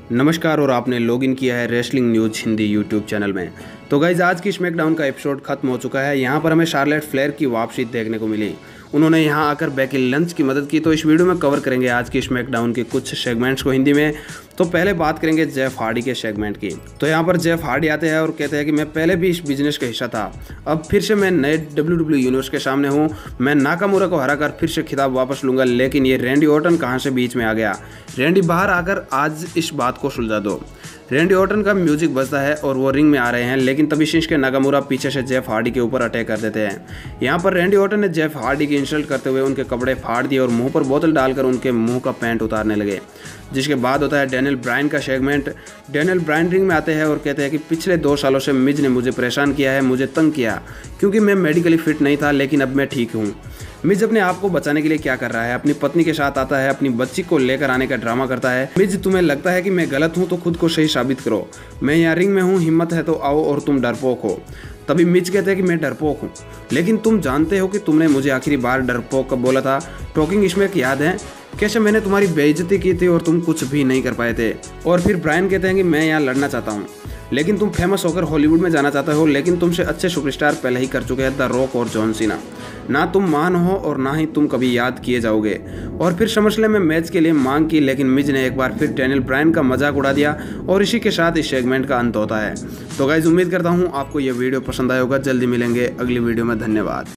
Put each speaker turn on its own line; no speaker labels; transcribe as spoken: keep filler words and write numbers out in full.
नमस्कार और आपने लॉगिन किया है wrestling news Hindi YouTube channel में। तो गाइज आज की स्मैकडाउन का एपिसोड खत्म हो चुका है। यहाँ पर हमें शार्लेट फ्लेयर की वापसी देखने को मिली। उन्होंने यहाँ आकर बैकी लंच की मदद की। तो इस वीडियो में कवर करेंगे आज की स्मैकडाउन के कुछ सेगमेंट्स को हिंदी में। तो पहले बात करेंगे जेफ हार्डी के सेगमेंट की। तो यहाँ पर जेफ हार्डी आते हैं और कहते हैं कि मैं पहले भी इस बिजनेस का हिस्सा था, अब फिर से मैं नए डब्ल्यू डब्ल्यू यूनिवर्स के सामने हूँ। मैं नाकामुरा को हराकर फिर से खिताब वापस लूंगा, लेकिन ये रैंडी ऑर्टन कहाँ से बीच में आ गया। रैंडी बाहर आकर आज इस बात को सुलझा दो। रैंडी ऑर्टन का म्यूजिक बजता है और वो रिंग में आ रहे हैं, लेकिन तभी शिंस्के नाकामुरा पीछे से जेफ हार्डी के ऊपर अटैक कर देते हैं। यहाँ पर रैंडी ऑर्टन ने जेफ हार्डी की इंसल्ट करते हुए उनके कपड़े फाड़ दिए और मुंह पर बोतल डालकर उनके मुंह का पैंट उतारने लगे। जिसके बाद होता है डैनियल ब्रायन का सेगमेंट। डैनियल ब्रायन रिंग में आते हैं और कहते हैं कि पिछले दो सालों से मिज ने मुझे परेशान किया है, मुझे तंग किया, क्योंकि मैं मेडिकली फिट नहीं था, लेकिन अब मैं ठीक हूँ। मिज अपने आप को बचाने के लिए क्या कर रहा है, अपनी पत्नी के साथ आता है, अपनी बच्ची को लेकर आने का ड्रामा करता है। मिज, तुम्हें लगता है कि मैं गलत हूँ तो खुद को सही साबित करो। मैं यहाँ रिंग में हूँ, हिम्मत है तो आओ, और तुम डरपोक हो। तभी मिज कहते हैं कि मैं डरपोक हूँ, लेकिन तुम जानते हो कि तुमने मुझे आखिरी बार डरपोक कब बोला था। टॉकिंग स्मैक याद है कैसे मैंने तुम्हारी बेइज्जती की थी और तुम कुछ भी नहीं कर पाए थे। और फिर ब्रायन कहते हैं कि मैं यहाँ लड़ना चाहता हूँ, लेकिन तुम फेमस होकर हॉलीवुड में जाना चाहते हो, लेकिन तुमसे अच्छे सुपरस्टार पहले ही कर चुके हैं, द रॉक और जॉन सीना। ना तुम महान हो और ना ही तुम कभी याद किए जाओगे। और फिर समरस्लैम में मैच के लिए मांग की, लेकिन मिज ने एक बार फिर डैनियल ब्रायन का मजाक उड़ा दिया और इसी के साथ इस सेगमेंट का अंत होता है। तो गाइज उम्मीद करता हूँ आपको यह वीडियो पसंद आया होगा। जल्दी मिलेंगे अगली वीडियो में। धन्यवाद।